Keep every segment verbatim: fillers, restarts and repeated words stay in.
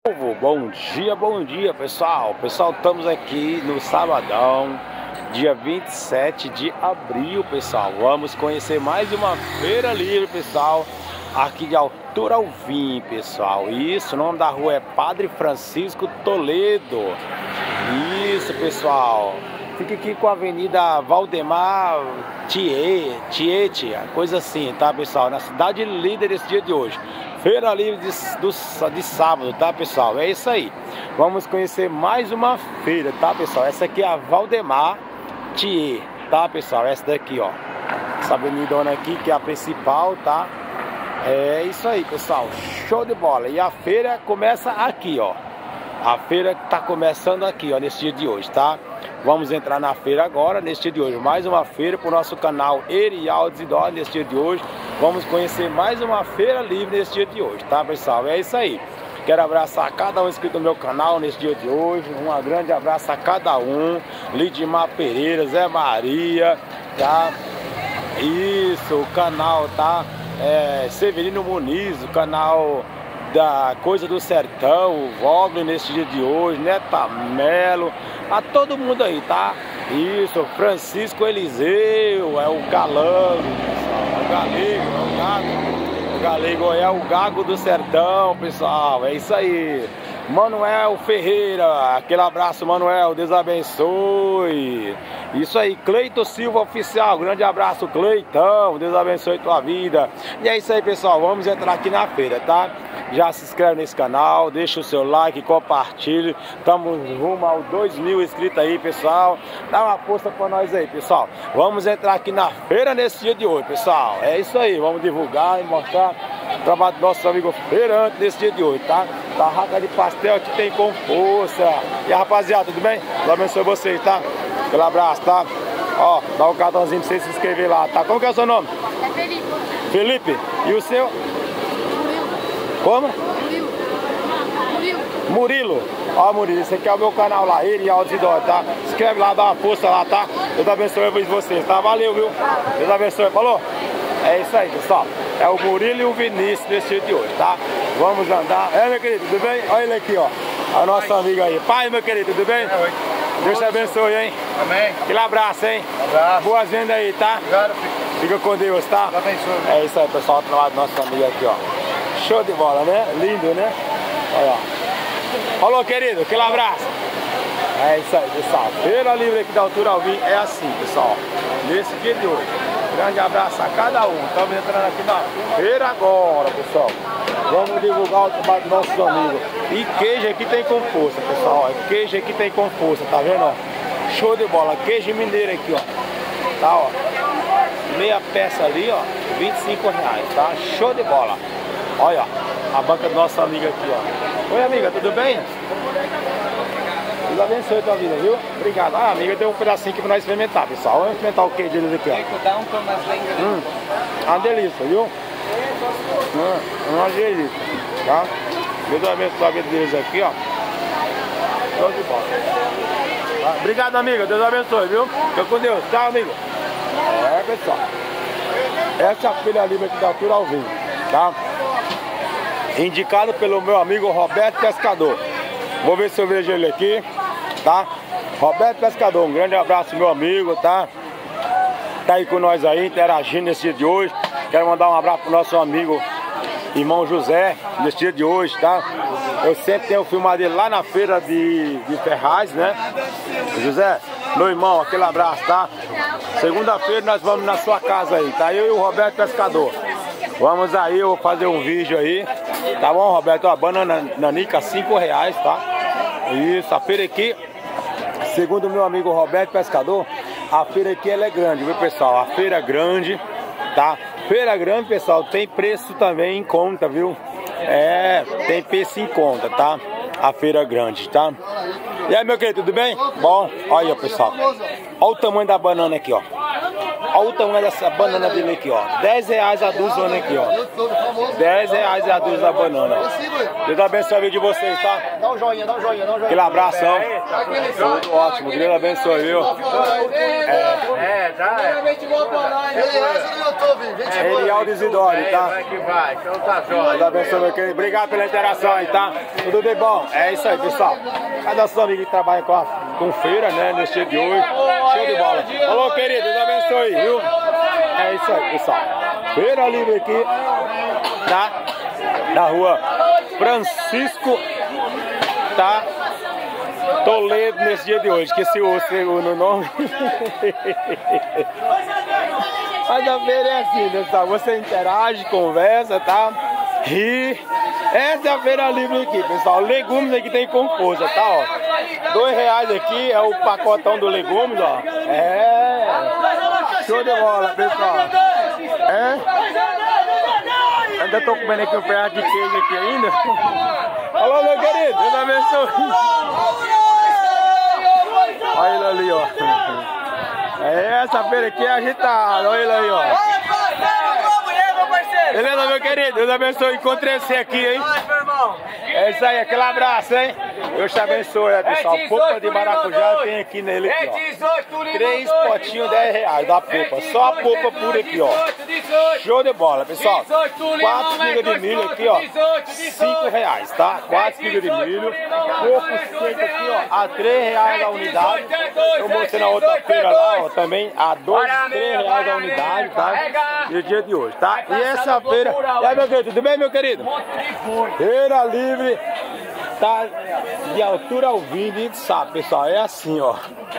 Povo, bom dia, bom dia pessoal. Pessoal, estamos aqui no sabadão, dia vinte e sete de abril, pessoal. Vamos conhecer mais uma feira livre, pessoal, aqui de Arthur Alvim, pessoal. Isso, o nome da rua é Padre Francisco Toledo. Isso, pessoal. Fica aqui com a Avenida Valdemar Tiete, coisa assim, tá, pessoal? Na cidade líder esse dia de hoje. Feira livre de, do, de sábado, tá, pessoal? É isso aí. Vamos conhecer mais uma feira, tá, pessoal? Essa aqui é a Valdemar Tiete, tá, pessoal? Essa daqui, ó. Essa avenidona aqui, que é a principal, tá? É isso aí, pessoal. Show de bola. E a feira começa aqui, ó. A feira tá começando aqui, ó, nesse dia de hoje, tá? Vamos entrar na feira agora, nesse dia de hoje. Mais uma feira para o nosso canal Erial Isidoro, nesse dia de hoje. Vamos conhecer mais uma feira livre nesse dia de hoje, tá, pessoal? É isso aí. Quero abraçar cada um inscrito no meu canal nesse dia de hoje. Um grande abraço a cada um. Lidimar Pereira, Zé Maria, tá? Isso, o canal, tá? É, Severino Muniz, o canal da Coisa do Sertão, o Vogler nesse dia de hoje, Neta Melo, a todo mundo aí, tá? Isso, Francisco Eliseu, é o galão, o galego, é o gago, o galego é o gago do sertão, pessoal, é isso aí. Manuel Ferreira, aquele abraço, Manuel, Deus abençoe. Isso aí, Cleiton Silva Oficial, grande abraço, Cleitão, Deus abençoe tua vida. E é isso aí, pessoal, vamos entrar aqui na feira, tá? Já se inscreve nesse canal, deixa o seu like, compartilhe. Estamos rumo aos dois mil inscritos aí, pessoal. Dá uma força pra nós aí, pessoal. Vamos entrar aqui na feira nesse dia de hoje, pessoal. É isso aí, vamos divulgar e mostrar o trabalho do nosso amigo feirante nesse dia de hoje, tá? Tarraca de pastel que tem com força. E a rapaziada, tudo bem? Deus abençoe vocês, tá? Aquele abraço, tá? Ó, dá um cartãozinho pra você se inscrever lá, tá? Como que é o seu nome? É Felipe. Felipe? E o seu? Como? Murilo. Murilo. Murilo. Ó, Murilo, esse aqui é o meu canal lá, Erial Isidoro, tá? Se inscreve lá, dá uma força lá, tá? Deus abençoe vocês, tá? Valeu, viu? Deus abençoe. Falou? É isso aí, pessoal. É o Murilo e o Vinícius nesse dia de hoje, tá? Vamos andar. É, meu querido, tudo bem? Olha ele aqui, ó. A nossa amiga aí. Pai, meu querido, tudo bem? É, oi. Deus te abençoe, hein? Amém. Aquele abraço, hein? Abraço. Boas vendas aí, tá? Obrigado, filho. Fica com Deus, tá? Deus abençoe. É isso aí, pessoal. Do lado do nosso amigo aqui, ó. Show de bola, né? Lindo, né? Olha, ó. Falou, querido. Aquele abraço. É isso aí, pessoal. Feira livre aqui da Arthur Alvim é assim, pessoal. Nesse dia de hoje. Grande abraço a cada um. Estamos entrando aqui na feira agora, pessoal. Vamos divulgar o trabalho dos nossos amigos. E queijo aqui tem com força, pessoal. Queijo aqui tem com força, tá vendo? Ó? Show de bola. Queijo mineiro aqui, ó. Tá, ó. Meia peça ali, ó. vinte e cinco reais, tá? Show de bola. Olha, ó. A banca do nosso amigo aqui, ó. Oi, amiga, tudo bem? Deus abençoe a tua vida, viu? Obrigado. Ah, amiga, tem um pedacinho aqui pra nós experimentar, pessoal. Vamos experimentar o queijo deles aqui, ó. Dá um tom mais lento. Hum, uma delícia, viu? Hum, uma delícia, tá? Deus abençoe a vida deles aqui, ó. Show de bola. Tá? Obrigado, amiga. Deus abençoe, viu? Fica com Deus. Tchau, amiga. É, pessoal. Essa é a feira livre aqui da Arthur Alvim, tá? Indicado pelo meu amigo Roberto Pescador. Vou ver se eu vejo ele aqui, tá? Roberto Pescador, um grande abraço, meu amigo, tá? Tá aí com nós aí, interagindo nesse dia de hoje. Quero mandar um abraço pro nosso amigo, irmão José, nesse dia de hoje, tá? Eu sempre tenho filmado ele lá na feira de, de Ferraz, né? José, meu irmão, aquele abraço, tá? Segunda-feira nós vamos na sua casa aí, tá? Eu e o Roberto Pescador. Vamos aí, eu vou fazer um vídeo aí. Tá bom, Roberto? A banana nanica, cinco reais, tá? Isso, a feira aqui, segundo o meu amigo Roberto Pescador, a feira aqui ela é grande, viu, pessoal? A feira é grande, tá? Feira grande, pessoal, tem preço também em conta, viu? É, tem preço em conta, tá? A feira grande, tá? E aí, meu querido, tudo bem? Bom, olha, pessoal. Olha o tamanho da banana aqui, ó. Olha o tamanho dessa banana dele aqui, ó. dez reais a dúzia aqui, ó. dez reais a dúzia da banana. Deus abençoe a vida de vocês, tá? Dá um joinha, dá um joinha, dá um joinha. Aquele abração. Tudo ótimo. Deus abençoe, viu? É, é, tá. É Erialdo Isidori, tá? Vai que vai, então tá jóia. Deus abençoe, meu querido. Obrigado pela interação aí, tá? Tudo de bom? É isso aí, pessoal. Cada nossos amigos que trabalham com, a, com feira, né? Nesse dia de hoje. Show de bola. Falou, querido. Deus abençoe, viu? É isso aí, pessoal. Feira livre aqui, tá? Na rua Francisco, tá? Toledo nesse dia de hoje. Esqueci o segundo nome. Mas a feira é assim, pessoal. Você interage, conversa, tá? Ri. Essa é a feira livre aqui, pessoal. Legumes aqui tem com força, tá? Ó. Dois reais aqui é o pacotão do legumes, ó. É. Show de bola, pessoal. É. Ainda tô comendo aqui um pedaço de queijo aqui ainda. Alô, meu querido. Deus abençoe. Olha ele ali, ó. É, essa feira aqui é agitada. Olha ele aí, ó. Beleza, meu querido? Deus abençoe. Encontrei você aqui, hein? É isso aí, aquele abraço, hein? Deus te abençoe, né, pessoal? Polpa de maracujá tem aqui nele, aqui, ó. Três potinhos, dez reais da polpa. Só a polpa pura aqui, ó. Show de bola, pessoal. Quatro espigas de milho aqui, ó. Cinco reais, tá? Quatro espigas de milho. Coco seco aqui, ó. A três reais a unidade. Eu mostrei na outra feira lá, ó. Também a dois, três reais a unidade, tá? E o dia de hoje, tá? E essa feira... E aí, meu querido? Tudo bem, meu querido? Feira livre. Tá de altura ao vinho, a gente sabe, pessoal, é assim, ó.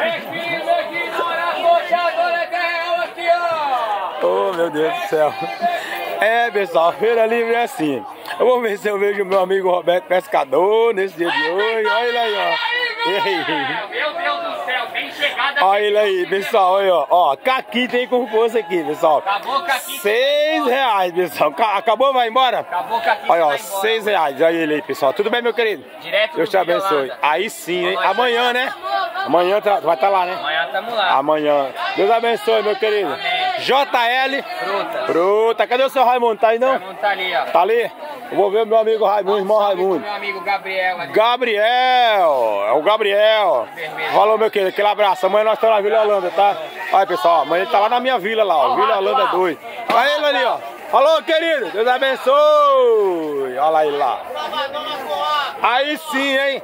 Oh, meu Deus do céu. É, pessoal, feira livre é assim. Eu vou ver se eu vejo o meu amigo Roberto Pescador nesse dia de hoje. Olha ele aí, ó. E aí? Meu Deus do céu, bem chegada. Olha ele aí, pessoal, olha, ó. Ó, caqui tem com força aqui, pessoal. Acabou o caqui. Seis reais, pessoal. Acabou, vai embora? Acabou o caqui. Olha, ó, seis reais. Olha ele aí, pessoal. Tudo bem, meu querido? Direto Deus te abençoe. Aí sim, hein? Amanhã, né? Amanhã vai estar lá, né? Amanhã tamo lá. Amanhã. Deus abençoe, meu querido. Amém. J L. Fruta. Fruta. Cadê o seu Raimundo? Tá aí, não? Raimundo tá ali, ó. Tá ali? Eu vou ver o meu amigo Raimundo, irmão Raimundo. Meu amigo Gabriel ali. Gabriel. É o Gabriel. Vermelho. Falou, meu querido. Aquele abraço. Amanhã nós estamos na Vila Holanda, tá? Olha, pessoal. Amanhã ele tá lá na minha vila, lá, ó. Vila Holanda dois. Olha ele ali, ó. Falou, querido. Deus abençoe. Olha lá ele lá. Aí sim, hein?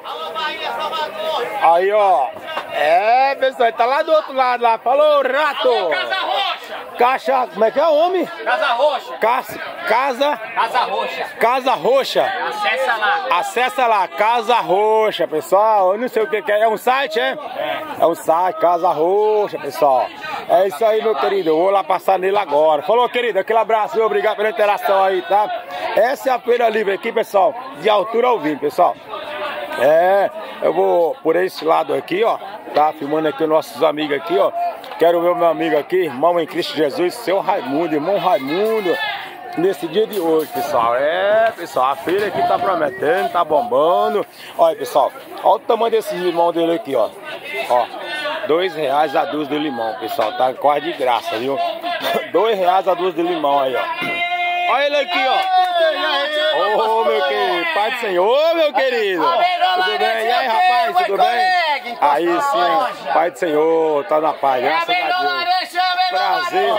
Aí, ó. É, pessoal, ele tá lá do outro lado lá. Falou, rato. Alô, Casa Roxa. Caixa, como é que é o homem? Casa Roxa. Casa, casa, Casa Roxa. Casa Roxa. Acessa lá. Acessa lá, Casa Roxa, pessoal. Eu não sei o que que é. É um site, é? É um site, Casa Roxa, pessoal. É isso aí, meu querido. Eu vou lá passar nele agora. Falou, querido. Aquele abraço, viu? Obrigado pela interação aí, tá? Essa é a feira livre aqui, pessoal. De altura ao vinho, pessoal. É, eu vou por esse lado aqui, ó. Tá filmando aqui os nossos amigos aqui, ó. Quero ver o meu amigo aqui, irmão em Cristo Jesus, seu Raimundo, irmão Raimundo. Nesse dia de hoje, pessoal. É, pessoal, a feira aqui tá prometendo, tá bombando. Olha, pessoal, olha o tamanho desse limão dele aqui, ó. Ó, dois reais a dúzia de limão, pessoal. Tá quase de graça, viu? Dois reais a dúzia de limão aí, ó. Olha ele aqui, ó. Ô, oh, meu querido, Pai do Senhor, meu querido. Tudo bem? E aí, rapaz, tudo bem? Aí sim, Pai do Senhor, tá na paz, graças a Deus. Prazer.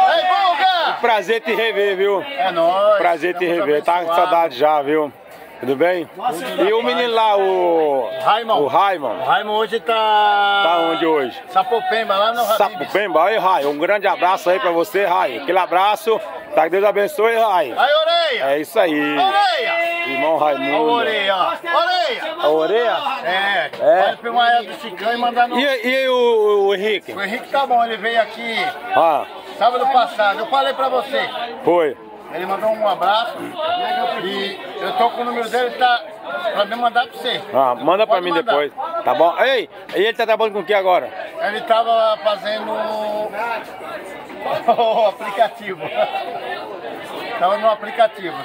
Prazer te rever, viu? É nóis. Prazer te rever, tá com saudade já, viu? Tudo bem? E o menino lá, o... Raimon. O Raimon. O Raimon hoje tá... Tá onde hoje? Sapopemba, lá no Habib's. Sapopemba, aí, Rai. Um grande abraço aí pra você, Rai. Aquele abraço. Tá, que Deus abençoe, Rai. Aí, orelha. É isso aí. Orelha. Irmão Raimundo. A orelha, ó. Orelha. A orelha? É. É. Pode filmar do Chicão e mandar no... E, e o, o Henrique? O Henrique tá bom, ele veio aqui Ah, sábado passado. Eu falei pra você. foi. Ele mandou um abraço e eu tô com o número dele, tá pra me mandar pra você. Ah, manda pra Pode mim mandar. depois. Tá bom? Ei, e ele tá trabalhando com o que agora? Ele tava fazendo o aplicativo. Tava no aplicativo.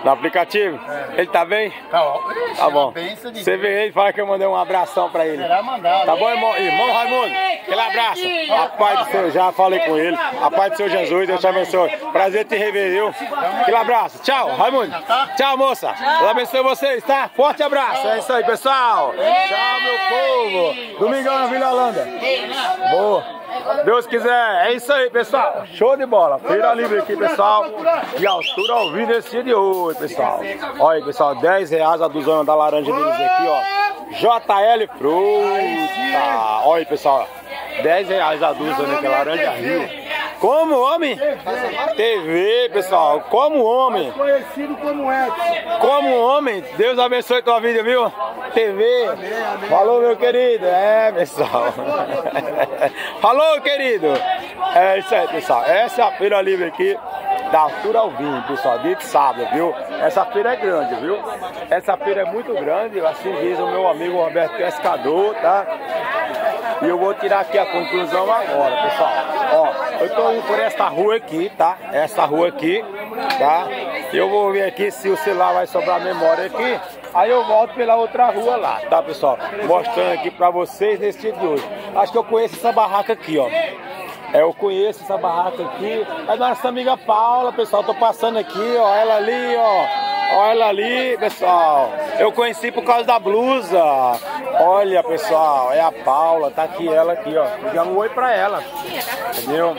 No aplicativo? É. Ele tá bem? Tá, ó. Ixi, Tá bom. é uma benção de Você vê ele, fala que eu mandei um abração pra ele. Será mandado. Tá bom, irmão? Irmão Raimundo, aquele abraço. A paz do Senhor, já falei com ele. A paz do Senhor Jesus, Deus te abençoe. Prazer te rever, viu? Aquele abraço. Tchau, Raimundo. Tchau, moça. Deus abençoe vocês, tá? Forte abraço. É isso aí, pessoal. Tchau, meu povo. Domingão na Vila Holanda. Boa. Deus quiser, é isso aí, pessoal. Show de bola. Feira livre aqui, pessoal. De altura ao vivo esse dia de hoje, pessoal. Olha aí, pessoal, dez reais a duzona da laranja deles aqui, ó. J L Fruta. Olha aí, pessoal. dez reais a duzona que é laranja Rio. Como homem? T V, pessoal. Como homem? Conhecido como Edson. Como homem? Deus abençoe tua vida, viu? T V. Falou, meu querido. É, pessoal. Falou, querido. É isso aí, pessoal. Essa é a feira livre aqui da altura ao vinho, pessoal. Dia de sábado, viu? Essa feira é grande, viu? Essa feira é muito grande. Assim diz o meu amigo Roberto Pescador, tá? E eu vou tirar aqui a conclusão agora, pessoal. Ó, eu tô indo por esta rua aqui, tá? Essa rua aqui, tá? Eu vou ver aqui se o celular vai sobrar memória aqui. Aí eu volto pela outra rua lá, tá, pessoal? Mostrando aqui pra vocês nesse dia de hoje. Acho que eu conheço essa barraca aqui, ó. É, eu conheço essa barraca aqui. É nossa amiga Paula, pessoal. Tô passando aqui, ó. Ela ali, ó. Olha ela ali, pessoal. Eu conheci por causa da blusa. Olha, pessoal, é a Paula. Tá aqui ela aqui, ó. Dá um oi pra ela. Entendeu?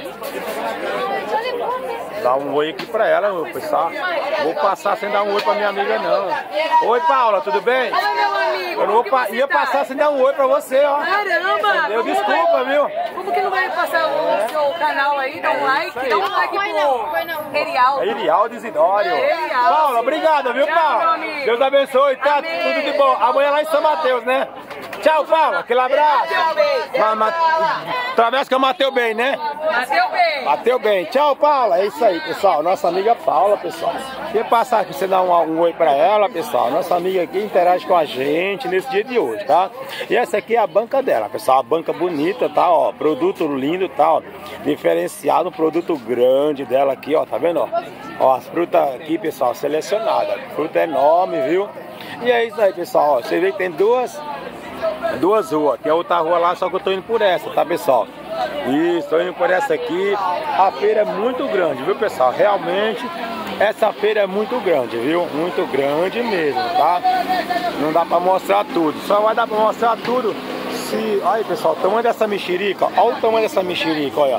Dá um oi aqui pra ela, meu pessoal. Vou passar sem dar um oi pra minha amiga, não. Oi, Paula, tudo bem? Oi, meu amigo. Eu não vou pa ia passar sem dar um oi pra você, ó. Caramba! Entendeu? Desculpa, viu? Como que não vai passar o seu canal aí? Dá um like. Dá um like pro Erialdo. É Irialdo Isidório. Erialdo. Paula, obrigado, viu, Tchau, Paula? meu amigo. Deus abençoe, tá? Amém. Tudo de bom. Amanhã lá em São Mateus, né? Tchau, Paula. Aquele abraço. Ma ma Travessa que eu matei bem, né? Bateu bem. Bateu bem. Tchau, Paula. É isso aí, pessoal. Nossa amiga Paula, pessoal. Quer passar aqui, você dá um, um oi pra ela, pessoal. Nossa amiga aqui interage com a gente nesse dia de hoje, tá? E essa aqui é a banca dela, pessoal. A banca bonita, tá? Ó, produto lindo, tá? Ó, diferenciado, produto grande dela aqui, ó. Tá vendo, ó? Ó, as frutas aqui, pessoal, selecionada. Fruta enorme, viu? E é isso aí, pessoal. Ó, você vê que tem duas... Duas ruas, tem a outra rua lá, só que eu tô indo por essa, tá, pessoal? Isso, tô indo por essa aqui. A feira é muito grande, viu, pessoal? Realmente, essa feira é muito grande, viu? Muito grande mesmo, tá? Não dá pra mostrar tudo, só vai dar pra mostrar tudo se... Olha aí, pessoal, o tamanho dessa mexerica, olha o tamanho dessa mexerica, olha.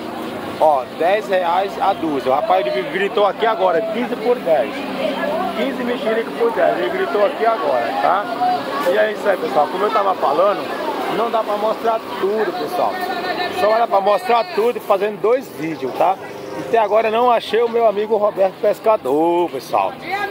Ó, dez reais a dúzia. O rapaz ele gritou aqui agora, quinze por dez. quinze mexerica por dez, ele gritou aqui agora, tá? E é isso aí, pessoal, como eu tava falando, não dá pra mostrar tudo, pessoal. Só dá pra mostrar tudo fazendo dois vídeos, tá? Até agora não achei o meu amigo Roberto Pescador, pessoal.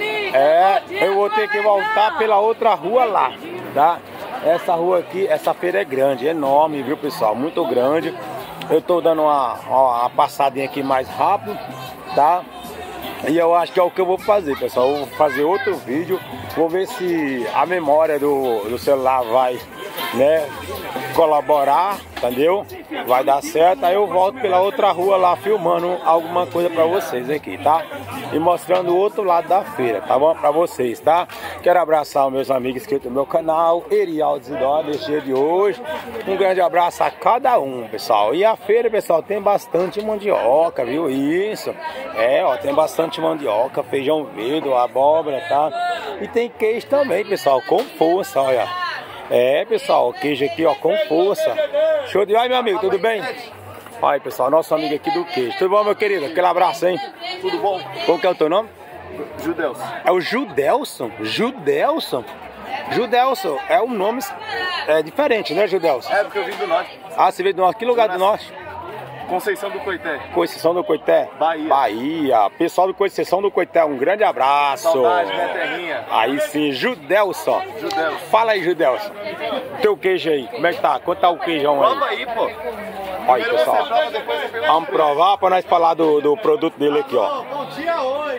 É, eu vou ter que voltar pela outra rua lá, tá? Essa rua aqui, essa feira é grande, enorme, viu, pessoal? Muito grande. Eu tô dando uma, uma passadinha aqui mais rápido, tá? E eu acho que é o que eu vou fazer, pessoal. Eu vou fazer outro vídeo. Vou ver se a memória do, do celular vai, né, colaborar, entendeu? Vai dar certo. Aí eu volto pela outra rua lá filmando alguma coisa pra vocês aqui, tá? E mostrando o outro lado da feira, tá bom? Pra vocês, tá? Quero abraçar os meus amigos inscritos no meu canal, Erialdo Isidório, nesse dia de hoje. Um grande abraço a cada um, pessoal. E a feira, pessoal, tem bastante mandioca, viu? Isso. É, ó, tem bastante mandioca, feijão verde, abóbora, tá? E tem queijo também, pessoal, com força, olha. É, pessoal, o queijo aqui, ó, com força. Show de... Ai, meu amigo, tudo bem? Olha, pessoal, nosso amigo aqui do queijo. Tudo bom, meu querido? Aquele abraço, hein? Tudo bom? Qual que é o teu nome? Judelson. É o Judelson? Judelson? Judelson, é um nome é, diferente, né, Judelson? É, porque eu vim do norte. Ah, você veio do norte? Que lugar do norte? Conceição do Coité. Conceição do Coité? Bahia. Bahia. Pessoal do Conceição do Coité, um grande abraço. Saudade, minha terrinha. Aí sim, Judelson. Judelson. Fala aí, Judelson. Teu queijo aí, como é que tá? Quanto tá o queijão aí? Prova aí, pô. Olha aí, pessoal. Você prova, depois você pega. Vamos provar pra nós falar do, do produto dele aqui, ó. Bom dia, oi.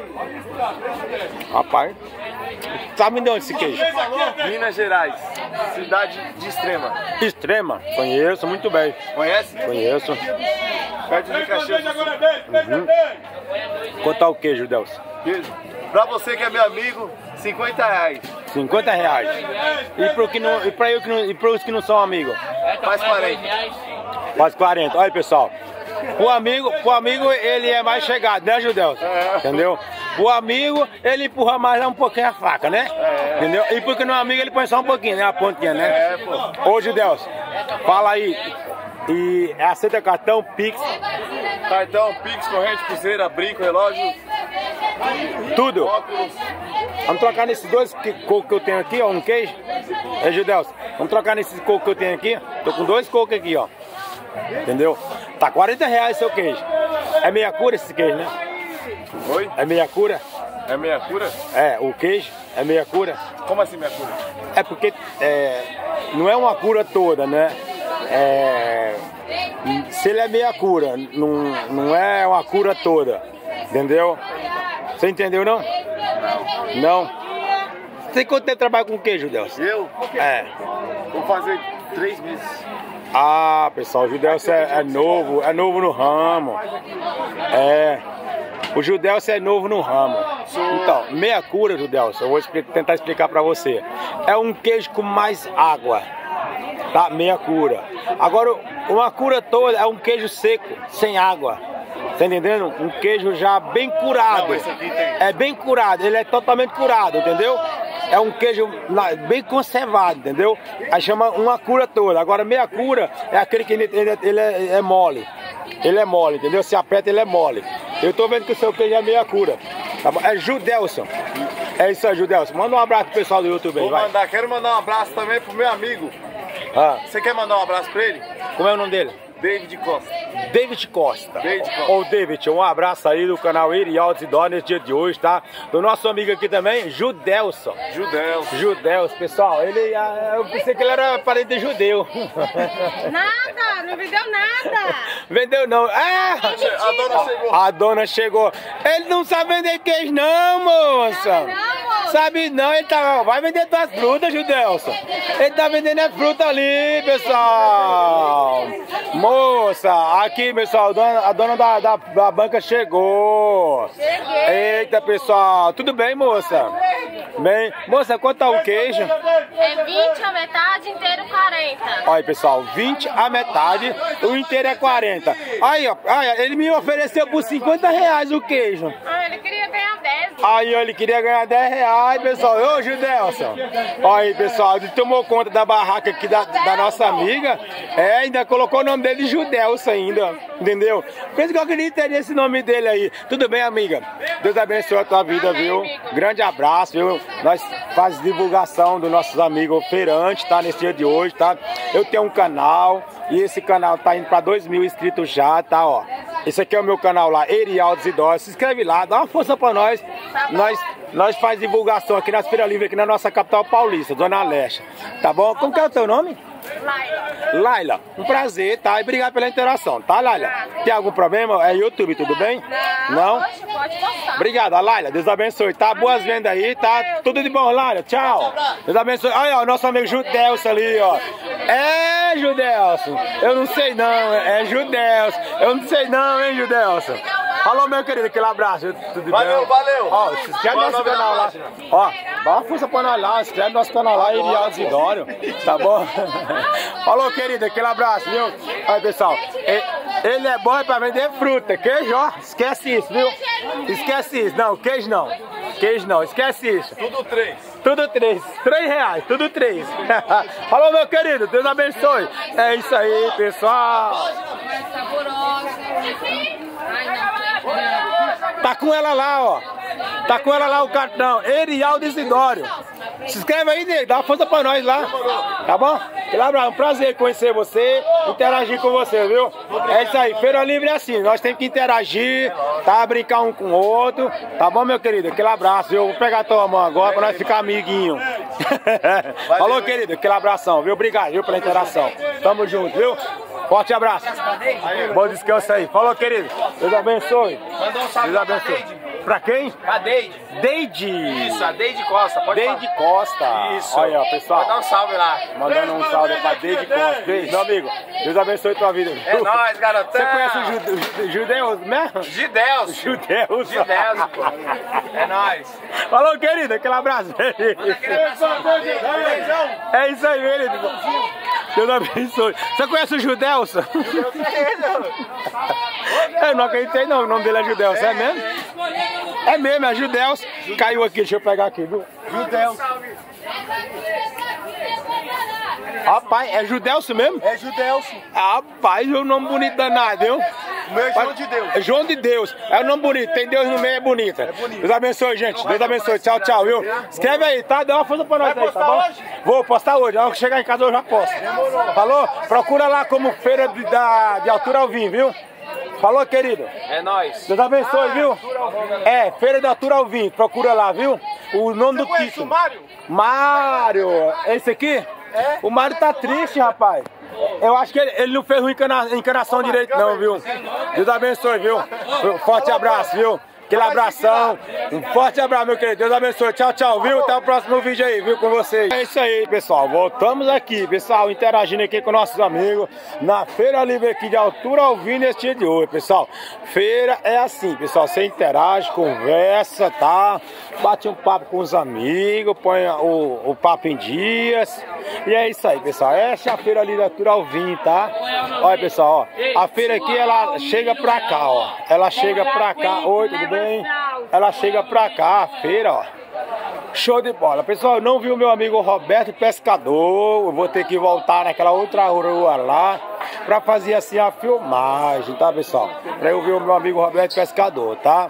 Rapaz, sabe de onde esse queijo? Minas Gerais, cidade de Extrema. Extrema? Conheço, muito bem. Conhece? Conheço. Perto de Caxias do Sul. Uhum. Quanto tá o queijo, Judelson? Queijo? Pra você que é meu amigo, cinquenta reais. cinquenta reais. E pro que não, e pra eu que não, e pros que não são amigos? Faz quarenta. Faz quarenta. Olha, pessoal. O amigo, o amigo ele é mais chegado, né, Judeu? É. Entendeu? O amigo ele empurra mais um pouquinho a faca, né? É. Entendeu? E porque não é amigo ele põe só um pouquinho, né? A pontinha, né? É, pô. Ô, Judeu, fala aí. E aceita cartão, Pix, Cartão, Pix, corrente, pulseira, brinco, relógio, tudo. óculos. Vamos trocar nesses dois cocos que eu tenho aqui, ó, um queijo. É, Judeu, vamos trocar nesses cocos que eu tenho aqui. Tô com dois cocos aqui, ó. Entendeu? Tá quarenta reais seu queijo. É meia cura esse queijo, né? Oi? É meia cura? É meia cura? É, o queijo é meia cura. Como assim meia cura? É porque é, não é uma cura toda, né? É, se ele é meia cura, não, não é uma cura toda. Entendeu? Você entendeu, não? Não. Não? Você tem quanto tempo trabalha com queijo, Deus? Eu? É. Vou fazer três meses. Ah, pessoal, o Judelcio é, é novo, é novo no ramo. É. O Judelcio é novo no ramo. Então, meia cura, Judelcio, eu vou explicar, tentar explicar pra você. É um queijo com mais água. Tá? Meia cura. Agora, uma cura toda é um queijo seco, sem água. Tá entendendo? Um queijo já bem curado. Não, esse aqui tem. É bem curado, ele é totalmente curado, entendeu? É um queijo bem conservado, entendeu? Aí chama uma cura toda. Agora meia cura é aquele que ele, ele, ele é, é mole. Ele é mole, entendeu? Se aperta, ele é mole. Eu tô vendo que o seu queijo é meia cura. Tá bom? É Judelson. É isso aí, Judelson. Manda um abraço pro pessoal do YouTube aí, Vou vai. mandar, quero mandar um abraço também pro meu amigo. Ah, Você quer mandar um abraço pra ele? como é o nome dele? David Costa. David Costa. David Costa. Ô David, um abraço aí do canal Erialdo Isidório nesse dia de hoje, tá? Do nosso amigo aqui também, Judelson. Judeu. Judeus, pessoal, ele, ah, eu pensei que ele era parente de judeu. Nada, não vendeu nada. Vendeu não. Ah, A dona chegou. a dona chegou. Ele não sabe vender queijo não, moça. Sabe não, moça? Sabe não, ele tá, vai vender tuas frutas, Judelson. Ele tá vendendo a fruta ali, pessoal. Moça, aqui, pessoal, a dona, a dona da, da, da banca chegou. Cheguei. Eita, pessoal, tudo bem, moça? Bem, moça, quanto tá o queijo? É vinte a metade, inteiro quarenta. Olha aí, pessoal, vinte a metade, o inteiro é quarenta. Aí, ó, aí, ele me ofereceu por cinquenta reais o queijo. Ah, ele queria ganhar dez. Aí, ó, ele queria ganhar dez reais, pessoal. Ô, Judelson. Olha aí, pessoal, ele tomou conta da barraca aqui da, da nossa amiga. É, ainda colocou o nome dele de Judelson ainda, entendeu? Por isso que eu queria ter esse nome dele aí. Tudo bem, amiga? Deus abençoe a tua vida, viu? Grande abraço, viu? Nós fazemos divulgação dos nossos amigos feirantes, tá? Nesse dia de hoje, tá? Eu tenho um canal e esse canal tá indo pra dois mil inscritos já, tá? Ó. Esse aqui é o meu canal lá, Erialdo Isidório. Se inscreve lá, dá uma força pra nós. Nós, nós faz divulgação aqui nas Feiras Livres, aqui na nossa capital paulista, Zona Leste. Tá bom? Como que é o teu nome? Laila. Laila, um prazer, tá? E obrigado pela interação, tá, Laila? Tem algum problema? É YouTube, tudo bem? Não? Poxa, pode postar. Obrigado, Laila. Deus abençoe, tá? Boas vendas aí, tá? Tudo de bom, Laila. Tchau. Deus abençoe. Olha, ó, o nosso amigo Judelson ali, ó. É, Judelson. Eu não sei não, é Judelson. Eu não sei não, hein, Judelson. Alô, meu querido, aquele abraço. Tudo Valeu, bem? valeu. Ó, se inscreve no Boa nosso nova canal lá. página. Ó, dá uma força pra nós lá. Se inscreve no nosso canal lá, Erialdo Isidório. Tá bom? Falou, querido, aquele abraço, viu? Aí, pessoal, e- ele é bom pra vender fruta. Queijo, ó, esquece isso, viu? Esquece isso. Não, queijo não. Queijo não, esquece isso. Tudo três. Tudo três. Três reais, tudo três. Falou, meu querido, Deus abençoe. É isso aí, pessoal. Tá com ela lá, ó. Tá com ela lá o cartão. Erialdo Isidório. Se inscreve aí, nego. Dá uma força pra nós lá. Tá bom? É um prazer conhecer você, interagir com você, viu? É isso aí. Feira Livre é assim. Nós temos que interagir, tá? Brincar um com o outro. Tá bom, meu querido? Aquele abraço, viu? Vou pegar a tua mão agora pra nós ficar amiguinho. Falou, querido. Aquele abração, viu? Obrigado, viu, pela interação. Tamo junto, viu? Forte abraço. Bom descanso aí. Falou, querido. Deus abençoe. Mandou um salve Deus pra abençoe. Cleide. Pra quem? Pra Deide. Deide. Isso, a Deide Costa. Pode Deide Costa. Isso. Olha, ó, pessoal. Pode dar um salve lá. Mandando um salve pra Deide Costa. Beijo, meu amigo. Deus abençoe tua vida. É nóis, garotão. Você conhece o jude, Judeus mesmo? Gideus. Judeus. Gideus, pô. É nóis. Falou, querido. Aquele abraço. É isso aí, querido. Deus abençoe. Você conhece o Judeus? Eu não acreditei não, o nome dele é Judeus, é mesmo? É mesmo, é Judeus. Caiu aqui, deixa eu pegar aqui, viu? Judeus. Rapaz, é Judeus mesmo? É Judeus. Rapaz, é um nome bonito danado, viu? O meu é João de Deus. É João de Deus. É um nome bonito, tem Deus no meio, é bonita. É bonito. Deus abençoe, gente. Deus abençoe. Tchau, tchau, viu? Escreve aí, tá? Dá uma força pra nós aí, tá bom? Vou postar hoje. Ao chegar em casa eu já posto. Falou? Procura lá como Feira de, da, de Altura ao Vinho, viu? Falou, querido? É nóis. Deus abençoe, viu? É, Feira de Altura ao Vinho. Procura lá, viu? O nome do título. Mário? Mário. Esse aqui? É? O Mário tá triste, rapaz. Eu acho que ele, ele não fez uma encana, encanação direito não, viu? Deus abençoe, viu? Um forte abraço, viu? Aquele abração. Um forte abraço, meu querido. Deus abençoe. Tchau, tchau, viu? Até o próximo vídeo aí, viu? Com vocês. É isso aí, pessoal. Voltamos aqui, pessoal, interagindo aqui com nossos amigos na Feira Livre aqui de Altura ao Vinho nesse dia de hoje, pessoal. Feira é assim, pessoal. Você interage, conversa, tá? Bate um papo com os amigos, põe o, o papo em dias. E é isso aí, pessoal. Essa é a Feira Livre de Altura ao Vinho, tá? Olha, pessoal, ó. A feira aqui, ela chega pra cá, ó. Ela chega pra cá. Oi, tudo bem? Ela chega pra cá, a feira, ó. Show de bola. Pessoal, eu não vi o meu amigo Roberto Pescador. Eu vou ter que voltar naquela outra rua lá pra fazer assim a filmagem, tá, pessoal? Pra eu ver o meu amigo Roberto Pescador, tá?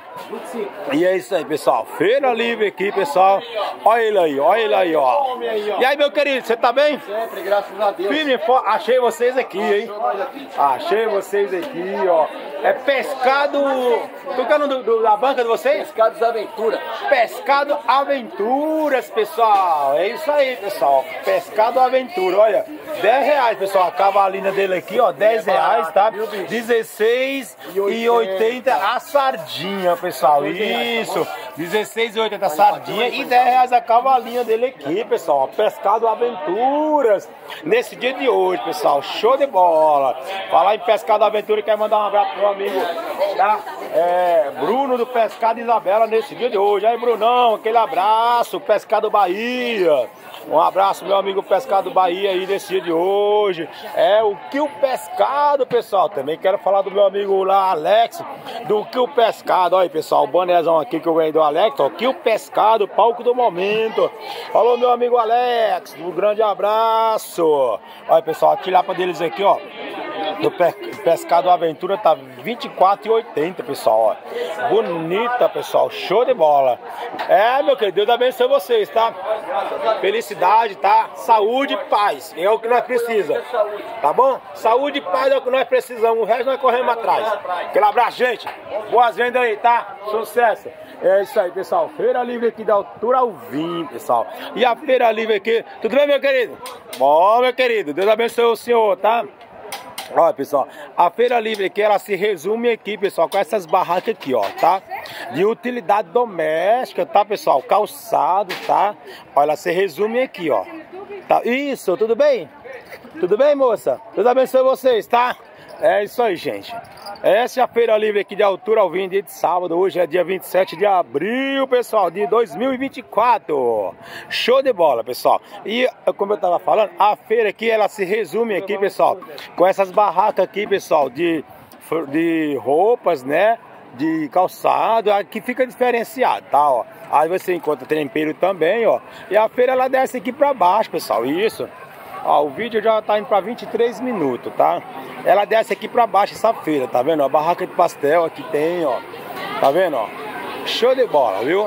E é isso aí, pessoal. Feira Livre aqui, pessoal. Olha ele aí, olha ele aí, ó. E aí, meu querido, você tá bem? Sempre, graças a Deus. Firme, achei vocês aqui, hein? Achei vocês aqui, ó. É pescado... Tu quer o nome do, da banca de vocês? Pescados Aventura. Pescado Aventuras, pessoal. É isso aí, pessoal. Pescado Aventura, olha. dez reais, pessoal. A cavalina dele aqui, ó. dez reais, tá? dezesseis e oitenta a sardinha, pessoal. Isso. dezesseis e oitenta a sardinha e dez reais a cavalinha dele aqui, pessoal. Pescado Aventuras. Nesse dia de hoje, pessoal. Show de bola. Falar em Pescado Aventura, quero mandar um abraço pro meu amigo, tá? É, Bruno do Pescado Isabela nesse dia de hoje. Aí, Brunão, aquele abraço. Pescado Bahia. Um abraço, meu amigo Pescado Bahia aí nesse dia de hoje. É o Que o Pescado, pessoal. Também quero falar do meu amigo lá, Alex, do Que o Pescado. Olha aí, pessoal, o bonézão aqui que eu ganhei do Alex, ó. Que o Pescado, palco do momento. Falou, meu amigo Alex. Um grande abraço. Olha, pessoal, a tilapa deles aqui, ó. Do Pescado Aventura tá vinte e quatro e oitenta, pessoal, ó. Bonita, pessoal, show de bola. É, meu querido, Deus abençoe vocês, tá? Felicidade, tá? Saúde e paz, é o que nós precisamos, tá bom? Saúde e paz é o que nós precisamos, o resto nós corremos atrás. Aquele abraço, gente. Boas vendas aí, tá? Sucesso. É isso aí, pessoal. Feira Livre aqui da Altura ao Vinho, pessoal. E a Feira Livre aqui, tudo bem, meu querido? Bom, meu querido, Deus abençoe o senhor, tá? Olha, pessoal, a Feira Livre aqui, ela se resume aqui, pessoal, com essas barracas aqui, ó, tá? De utilidade doméstica, tá, pessoal? Calçado, tá? Olha, ela se resume aqui, ó. Tá? Isso, tudo bem? Tudo bem, moça? Deus abençoe vocês, tá? É isso aí, gente. Essa é a Feira Livre aqui de Altura ao Vinho, dia de sábado. Hoje é dia vinte e sete de abril, pessoal, de dois mil e vinte e quatro. Show de bola, pessoal. E, como eu tava falando, a feira aqui, ela se resume aqui, pessoal, com essas barracas aqui, pessoal, de, de roupas, né? De calçado, aqui fica diferenciado, tá, ó. Aí você encontra tempero também, ó. E a feira, ela desce aqui pra baixo, pessoal, isso. Ó, o vídeo já tá indo pra vinte e três minutos, tá? Ela desce aqui pra baixo essa feira, tá vendo? A barraca de pastel aqui tem, ó. Tá vendo, ó? Show de bola, viu?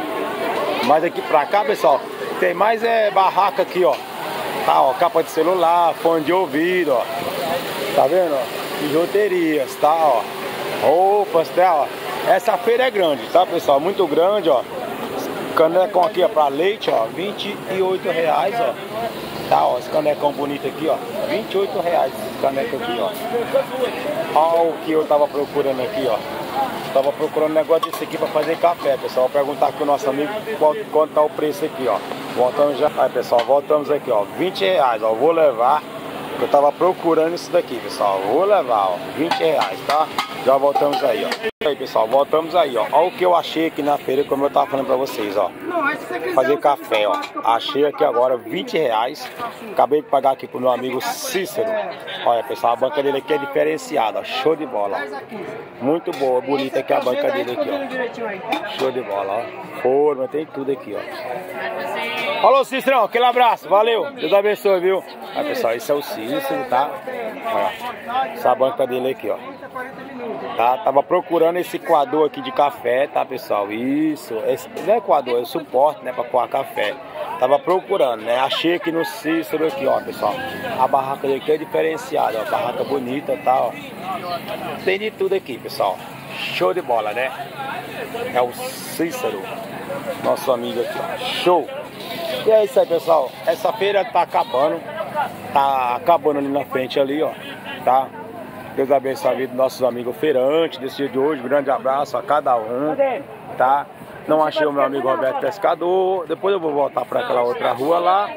Mas aqui pra cá, pessoal, tem mais é barraca aqui, ó. Tá, ó, capa de celular, fone de ouvido, ó. Tá vendo, ó? Bijuterias, tá, ó. Roupas, tá, ó. Essa feira é grande, tá, pessoal? Muito grande, ó. Canecão aqui, ó, pra leite, ó. vinte e oito reais, ó. Tá, ó, esse canecão bonito aqui, ó. vinte e oito reais esse caneco aqui, ó. Olha o que eu tava procurando aqui, ó. tava procurando um negócio desse aqui pra fazer café, pessoal. Vou perguntar aqui o nosso amigo quanto, quanto tá o preço aqui, ó. Voltamos já. Aí, pessoal, voltamos aqui, ó. vinte reais, ó. Vou levar. Eu tava procurando isso daqui, pessoal. Vou levar, ó. vinte reais, tá? Já voltamos aí, ó. Aí, pessoal, voltamos aí, ó. Olha o que eu achei aqui na feira, como eu tava falando pra vocês, ó. Fazer café, ó. Achei aqui agora vinte reais. Acabei de pagar aqui pro meu amigo Cícero. Olha, pessoal, a banca dele aqui é diferenciada, ó. Show de bola, ó. Muito boa, bonita aqui a banca dele aqui, ó. Show de bola, ó. Forma, tem tudo aqui, ó. Falou, Cícero, aquele abraço, valeu. Deus abençoe, viu? Aí, pessoal, esse é o Cícero, tá? Olha, essa banca dele aqui, ó. Tá? Tava procurando esse coador aqui de café, tá, pessoal? Isso, esse não é coador, é o suporte, né, pra coar café. Tava procurando, né? Achei aqui no Cícero aqui, ó, pessoal. A barraca dele aqui é diferenciada, ó. Barraca bonita, tá, ó. Tem de tudo aqui, pessoal. Show de bola, né? É o Cícero, nosso amigo aqui, ó. Show! E é isso aí, pessoal. Essa feira tá acabando. Tá acabando ali na frente ali, ó. Tá? Deus abençoe a vida dos nossos amigos feirantes desse dia de hoje. Um grande abraço a cada um, tá? Não achei o meu amigo Roberto Pescador. Depois eu vou voltar para aquela outra rua lá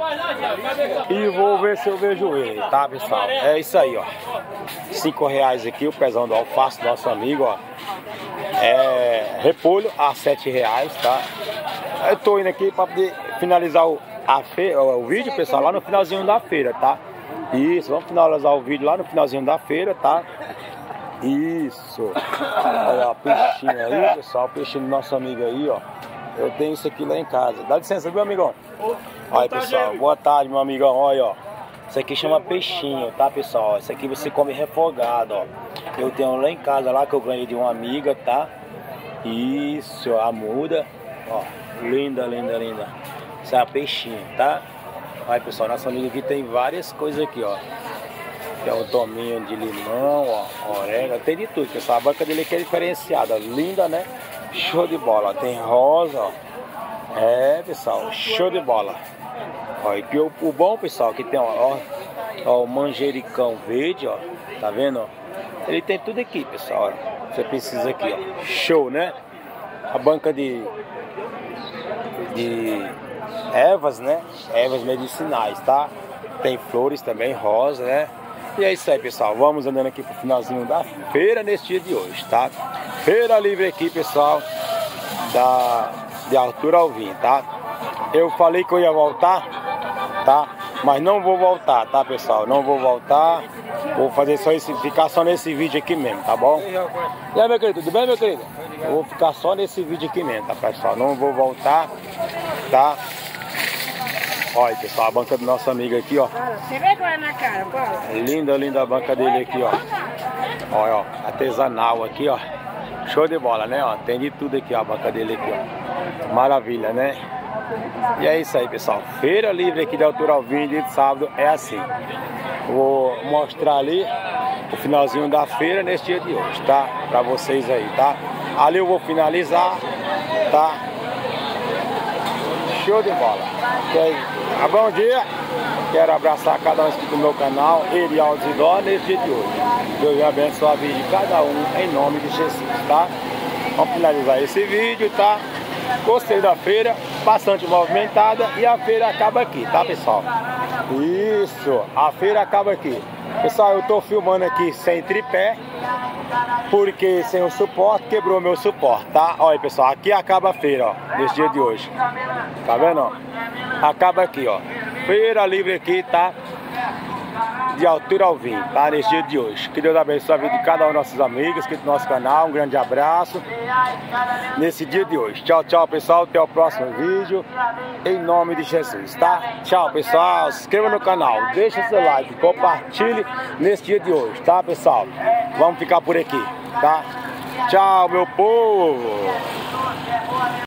e vou ver se eu vejo ele, tá, pessoal? É isso aí, ó. Cinco reais aqui o pezão do alface do nosso amigo, ó. É repolho a sete reais, tá? Eu tô indo aqui para poder finalizar o, a feira, o vídeo, pessoal, lá no finalzinho da feira, tá? Isso, vamos finalizar o vídeo lá no finalzinho da feira, tá? Isso. Olha o peixinho aí, pessoal, o peixinho do nosso amigo aí, ó. Eu tenho isso aqui lá em casa. Dá licença, viu, amigão? Olha, pessoal, boa tarde, meu amigão. Olha, ó. Isso aqui chama peixinho, tá, pessoal? Isso aqui você come refogado, ó. Eu tenho lá em casa, lá que eu ganhei de uma amiga, tá? Isso, a muda. Ó, linda, linda, linda. Isso é peixinho, tá? Olha, pessoal, nosso amigo aqui tem várias coisas aqui, ó. Tem um tominho de limão, ó, orégano, tem de tudo, pessoal. A banca dele aqui é diferenciada, linda, né? Show de bola. Tem rosa, ó. É, pessoal, show de bola. Ó, e o, o bom, pessoal, que tem, ó, ó, o manjericão verde, ó. Tá vendo, ó? Ele tem tudo aqui, pessoal, ó. Você precisa aqui, ó. Show, né? A banca de... de... ervas, né? Ervas medicinais, tá? Tem flores também, rosa, né? E é isso aí, pessoal. Vamos andando aqui pro finalzinho da feira nesse dia de hoje, tá? Feira livre aqui, pessoal, da de Arthur Alvim, tá? Eu falei que eu ia voltar, tá? Mas não vou voltar, tá, pessoal? Não vou voltar. Vou fazer só esse, ficar só nesse vídeo aqui mesmo, tá bom? E aí, meu querido, tudo bem, meu querido? Eu vou ficar só nesse vídeo aqui mesmo, tá, pessoal? Não vou voltar, tá? Olha, pessoal, a banca do nosso amigo aqui, ó. Você vergonha na cara, Paulo. Linda, linda a banca dele aqui, ó. Olha, ó, artesanal aqui, ó. Show de bola, né, ó. Tem de tudo aqui, ó, a banca dele aqui, ó. Maravilha, né? E é isso aí, pessoal. Feira livre aqui de Arthur Alvim, dia de sábado, é assim. Vou mostrar ali o finalzinho da feira nesse dia de hoje, tá? Pra vocês aí, tá? Ali eu vou finalizar, tá? Show de bola. Ah, bom dia. Quero abraçar cada um inscrito no meu canal, Erialdo Zidó, nesse dia de hoje. Deus abençoe a vida de cada um, em nome de Jesus, tá? Vamos finalizar esse vídeo, tá? Gostei da feira, bastante movimentada, e a feira acaba aqui, tá, pessoal? Isso, a feira acaba aqui. Pessoal, eu tô filmando aqui sem tripé, porque sem o suporte, quebrou meu suporte, tá? Olha aí, pessoal, aqui acaba a feira, ó, nesse dia de hoje. Tá vendo, ó? Acaba aqui, ó. Feira livre aqui, tá? De Arthur Alvim, tá? Nesse dia de hoje. Que Deus abençoe a vida de cada um dos nossos amigos, aqui do nosso canal. Um grande abraço nesse dia de hoje. Tchau, tchau, pessoal. Até o próximo vídeo. Em nome de Jesus, tá? Tchau, pessoal. Se inscreva no canal. Deixa seu like. Compartilhe nesse dia de hoje, tá, pessoal? Vamos ficar por aqui, tá? Tchau, meu povo.